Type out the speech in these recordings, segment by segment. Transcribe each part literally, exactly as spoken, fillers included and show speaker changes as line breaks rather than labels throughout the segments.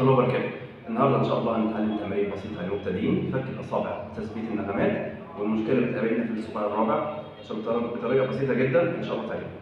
الله وبركاته. النهارده ان شاء الله هنتعلم تمارين بسيطه للمبتدئين، فك الاصابع وتثبيت النغمات، والمشكله اللي بتقابلنا في الصباع الرابع عشان بطريقه بسيطه جدا ان شاء الله تعجبكم.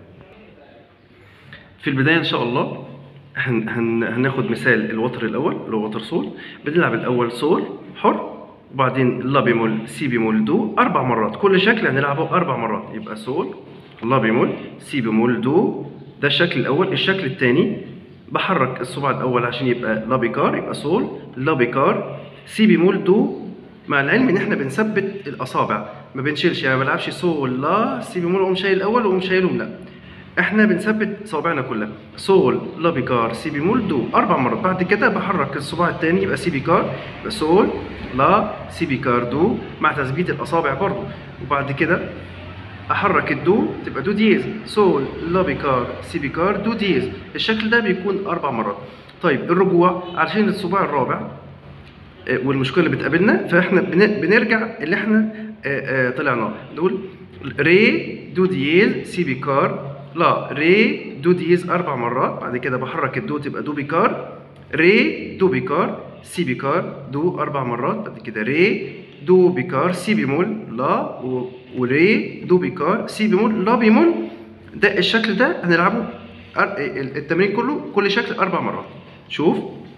في البدايه ان شاء الله هن هن هناخد مثال الوتر الاول اللي هو وتر سول. بنلعب الاول سول حر، وبعدين لا بيمول سي بيمول دو اربع مرات، كل شكل هنلعبه اربع مرات، يبقى سول لا بيمول سي بيمول دو. ده الشكل الاول. الشكل الثاني بحرك الصباع الاول عشان يبقى لا بيكار، يبقى سول لا بيكار سي بيمول دو، مع العلم ان احنا بنثبت الاصابع ما بنشيلش، يعني ما بلعبش سول لا سي بيمول واقوم شايل الاول واقوم شايلهم، لا احنا بنثبت صوابعنا كلها. سول لا بيكار سي بيمول دو اربع مرات، بعد كده بحرك الصباع الثاني يبقى سي بيكار، يبقى سول لا سي بيكار دو مع تثبيت الاصابع برضو، وبعد كده احرك الدو تبقى دو دييز، سول لا بيكار سي بيكار دو دييز. الشكل ده بيكون اربع مرات. طيب الرجوع علشان الصباع الرابع والمشكله اللي بتقابلنا، فاحنا بنرجع اللي احنا طلعناه، نقول ري دو دييز سي بيكار لا ري دو دييز اربع مرات، بعد كده بحرك الدو تبقى دو بيكار، ري دو بيكار سي بيكار دو اربع مرات، بعد كده ري دو بيكار سي بيمول لا وري دو بيكار سي بيمول لا بيمول. ده الشكل ده هنلعبه التمرين كله، كل شكل اربع مرات. شوف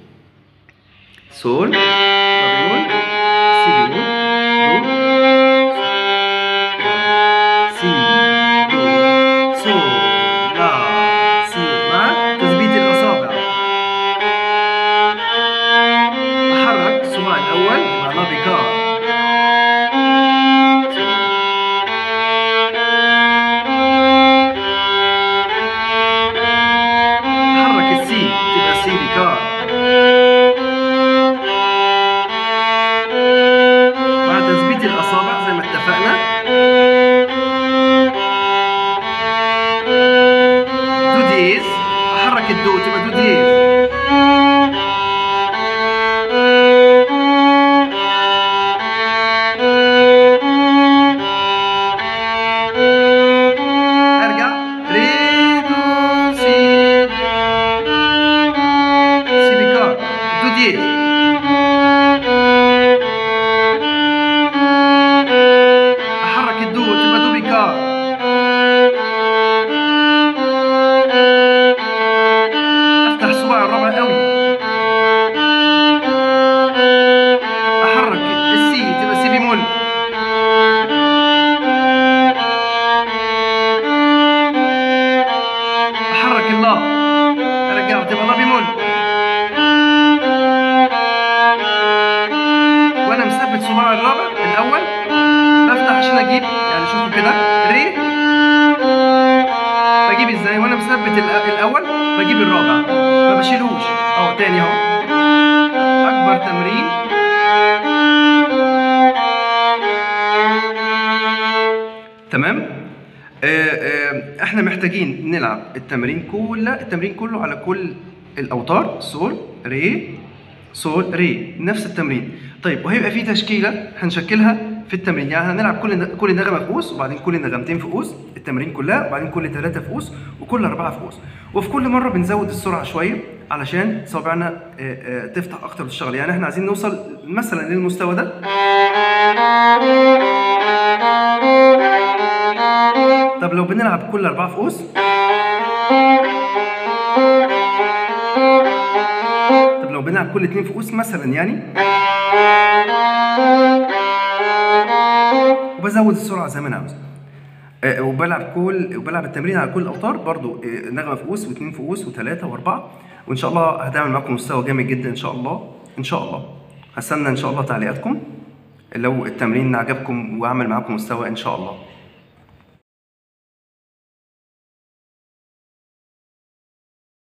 سول لا بيمول سي بيمول دو سي دو سول لا سي مع تثبيت الاصابع. احرك الصباع الاول مع لا بيكار، مع تثبيت الأصابع زي ما اتفقنا. دو ديز، أحرك الدو تبقى دو ديز. أرجع ري دو سي سي بيكار دو ديز. افتح صباع الرابع قوي، احرك السي تبقى سي بيمول، احرك اللا ارجع تبقى لا بيمول، وانا مثبت صباع الرابع الاول بفتح عشان اجيب، يعني شوفوا كده ري بجيب ازاي وانا مثبت الاول، بجيب الرابع ما بشيلوش اهو تاني اهو. اكبر تمرين تمام. آه آه احنا محتاجين نلعب التمرين كله التمرين كله على كل الاوتار، سول ري سول ري، نفس التمرين. طيب وهيبقى في تشكيله هنشكلها في التمرين، يعني هنلعب كل كل نغمه في قوس، وبعدين كل نغمتين في قوس التمرين كلها، وبعدين كل ثلاثه في قوس، وكل اربعه في قوس، وفي كل مره بنزود السرعه شويه علشان صوابعنا تفتح اكتر وتشتغل. يعني احنا عايزين نوصل مثلا للمستوى ده. طب لو بنلعب كل اربعه في قوس، طب لو بنلعب كل اتنين في قوس مثلا يعني، وبزود السرعه زي ما انا عاوز. أه وبلعب كل وبلعب التمرين على كل الاوتار برضو، أه نغمه في قوس واثنين في قوس وثلاثه واربعه، وان شاء الله هتعمل معاكم مستوى جامد جدا ان شاء الله. ان شاء الله هستنى ان شاء الله تعليقاتكم لو التمرين عجبكم وعمل معاكم مستوى ان شاء الله.